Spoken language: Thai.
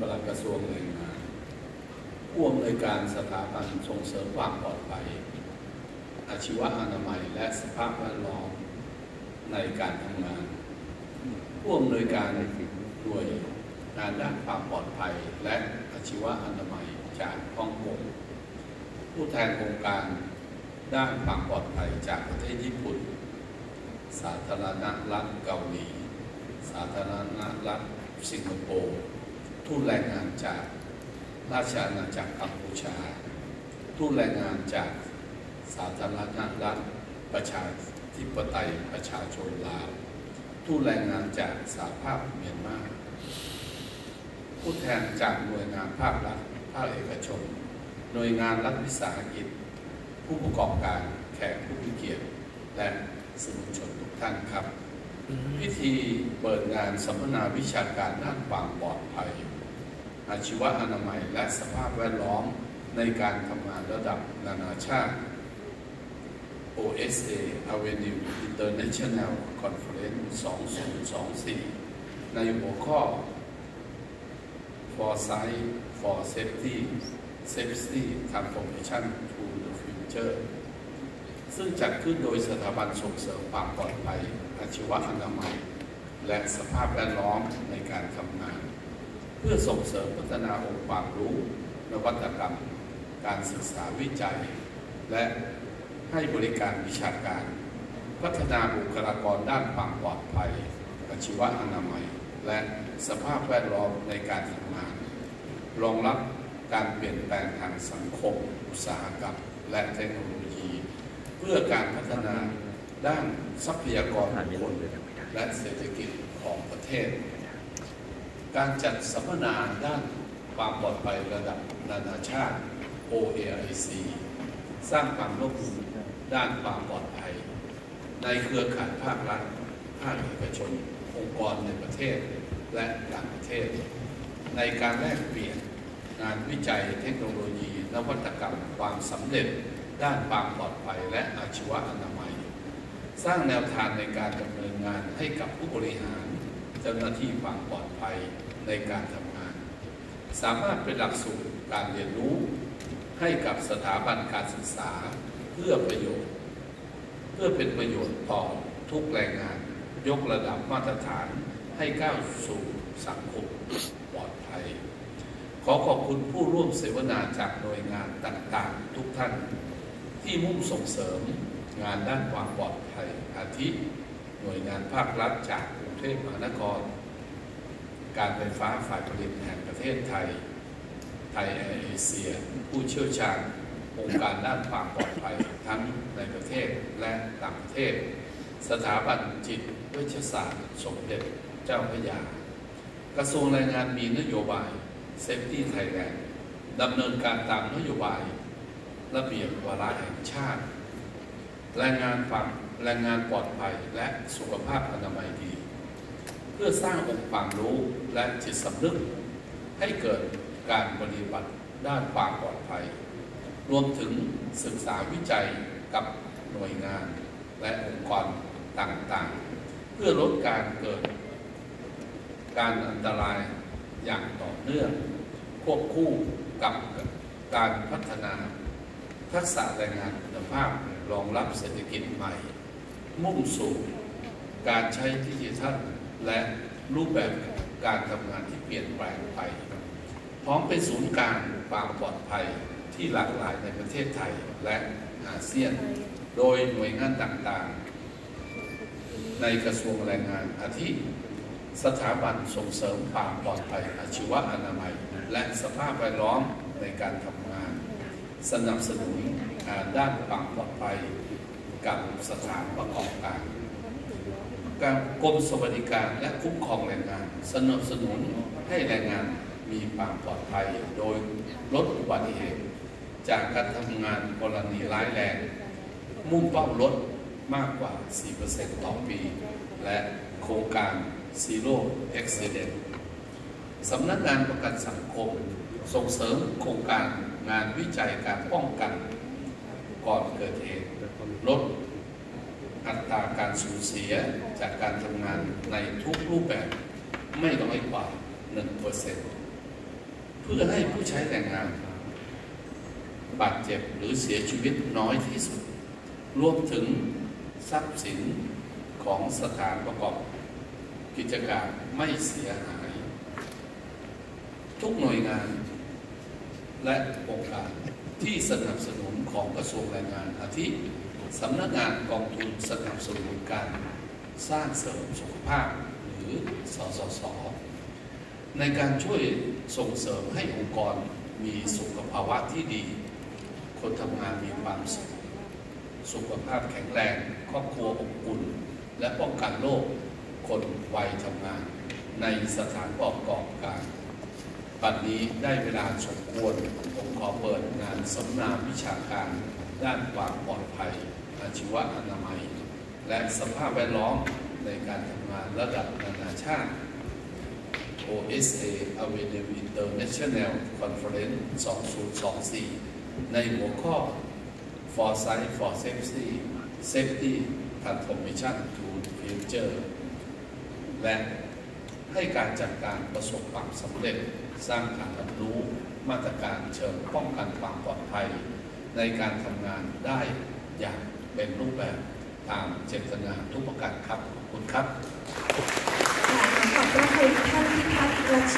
ลัดกระทรวงแรงงานผู้อำนวยการสถาบันส่งเสริมความปลอดภัยอาชีวะอนามัยและสภาพแวดล้อมในการทำงานผู้อำนวยการหน่วยงานด้านความปลอดภัยและอาชีวะอนามัยจากฮ่องกงผู้แทนองค์การด้านความปลอดภัยจากประเทศญี่ปุ่นสาธารณรัฐเกาหลีสาธารณรัฐสิงคโปร์ทูตแรงงานจากราชอาณาจักรกัมพูชาทูตแรงงานจากสาธารณรัฐประชาธิปไตยประชาชนลาวทูตแรงงานจากสหภาพเมียนมาผู้แทนจากหน่วยงานภาครัฐภาคเอกชนหน่วยงานรัฐวิสาหกิจผู้ประกอบการแขกผู้มีเกียรติและสื่อมวลชนทุกท่านครับพิธีเปิดงานสัมมนาวิชาการด้านความปลอดภัยอาชีวะอนามัยและสภาพแวดล้อมในการทำงานระดับนานาชาติ OSA Avenue International Conference 2024 ในหัวข้อ Foresight for Safety Transformation to the Future ซึ่งจัดขึ้นโดยสถาบันส่งเสริมความปลอดภัยอาชีวะอนามัยและสภาพแวดล้อมในการทำงานเพื่อส่งเสริมพัฒนาองค์ความรู้นวัตกรรมการศึกษาวิจัยและให้บริการวิชาการพัฒนาบุคลากรด้านความปลอดภัยอาชีวะอนามัยและสภาพแวดล้อมในการทำงานรองรับการเปลี่ยนแปลงทางสังคมอุตสาหกรรมและเทคโนโลยีเพื่อการพัฒนาด้านทรัพยากรบุคคลและเศรษฐกิจของประเทศการจัดสัมมนาด้านความปลอดภัยระดับนานาชาติ OAIC สร้างความร่วมมือด้านความปลอดภัยในเครือข่ายภาครัฐภาคเอกชนองค์กรในประเทศและต่างประเทศในการแลกเปลี่ยนงานวิจัยเทคโนโลยีนวัตกรรมความสำเร็จด้านความปลอดภัยและอาชีวะอนามัยสร้างแนวทางในการดำเนินงานให้กับผู้บริหารเจ้าหน้าที่ความปลอดภัยในการทำงานสามารถเป็นหลักสูตรการเรียนรู้ให้กับสถาบันการศึกษาเพื่อเป็นประโยชน์ต่อทุกแรงงานยกระดับมาตรฐานให้ก้าวสู่สังคมปลอดภัยขอขอบคุณผู้ร่วมเสวนาจากหน่วยงานต่างๆทุกท่านที่มุ่งส่งเสริมงานด้านความปลอดภัยอาทิหน่วยงานภาครัฐจากกรุงเทพมหานครการไฟฟ้าฝ่ายผลิตแห่งประเทศไทยแอร์เอเชียผู้เชี่ยวชาญองค์การด้านความปลอดภัยทั้งในประเทศและต่างประเทศสถาบันจิตเวชศาสตร์สมเด็จเจ้าพระยากระทรวงแรงงานมีนโยบาย Safety Thailand ดำเนินการตามนโยบายระเบียบวาระแห่งชาติแรงงานปลอดภัยและสุขภาพอนามัยดีเพื่อสร้างองค์ความรู้และจิตสำนึกให้เกิดการปฏิบัติด้านความปลอดภัยรวมถึงศึกษาวิจัยกับหน่วยงานและองค์กรต่างๆเพื่อลดการเกิดการอันตรายอย่างต่อเนื่องควบคู่กับการพัฒนาทักษะแรงงานคุณภาพรองรับเศรษฐกิจใหม่มุ่งสู่การใช้ดิจิทัลและรูปแบบการทำงานที่เปลี่ยนแปลงไปพร้อมเป็นศูนย์กลางความปลอดภัยที่หลากหลายในประเทศไทยและอาเซียนโดยหน่วยงานต่างๆในกระทรวงแรงงานอาทิสถาบันส่งเสริมความปลอดภัยอาชีวะอนามัยและสภาพแวดล้อมในการทำงานสนับสนุนงานด้านความปลอดภัยกับสถานประกอบการกรมสวัสดิการและคุ้มครองแรงงานสนับสนุนให้แรงงานมีความปลอดภัยโดยลดอุบัติเหตุจากการทำงานกรณีร้ายแรงมุ่งเป้าลดมากกว่า 4% ต่อปีและโครงการ Zero Accident สำนักงานประกันสังคมส่งเสริมโครงการงานวิจัยการป้องกันก่อนเกิดเหตุลดอัตราการสูญเสียจากการทำงานในทุกรูปแบบไม่น้อยกว่า 1% พื่อให้ผู้ใช้แรงงานบาดเจ็บหรือเสียชีวิตน้อยที่สุดรวมถึงทรัพย์สินของสถานประกอบกิจการไม่เสียหายทุกหน่วยงานและองค์การที่สนับสนุนของกระทรวงแรงงานอาทิสำนักงานกองทุนสนับสนุนการสร้างเสริมสุขภาพหรือสสส.ในการช่วยส่งเสริมให้องค์กรมีสุขภาวะที่ดีคนทำงานมีความสุขสุขภาพแข็งแรงครอบครัวอบอุ่นและป้องกันโรคคนวัยทำงานในสถานประกอบการปัจจุบันนี้ได้เวลาสมควรผมขอเปิดงานสัมมนาวิชาการด้านความปลอดภัยอาชีวะอนามัยและสภาพแวดล้อมในการทำงานระดับนานาชาติ OSA Avenue International Conference 2024 ในหัวข้อ Foresight for Safety Transformation to the Future และให้การจัดการประสบความสำเร็จสร้างการรับรู้มาตรการเชิงป้องกันความปลอดภัยในการทำงานได้อย่างเป็นรูปแบบตามเจตนาทุกประการครับขอบคุณครับขอบพระคุณท่านพิพัฒน์รัช